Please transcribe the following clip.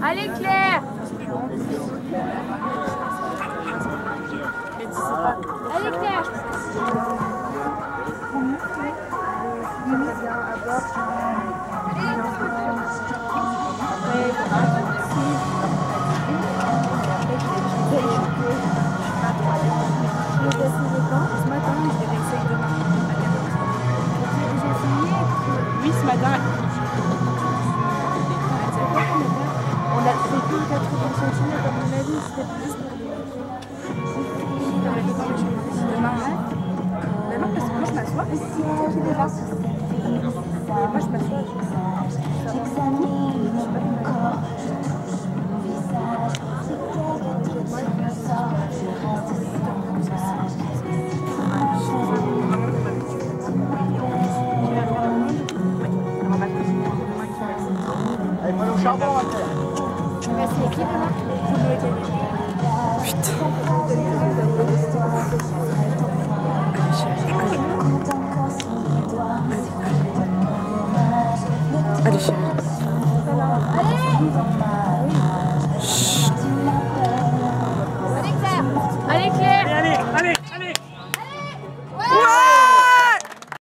Allez Claire. Allez Claire. Ce matin, je les réessaye demain. Oui, ce matin. On a fait que 80 cm à mon avis, c'était juste pour demain. Mais non, parce que moi je m'assois. Moi je m'assois. Allez, pas au charbon, on va faire. Tu vas essayer qui demain? Putain.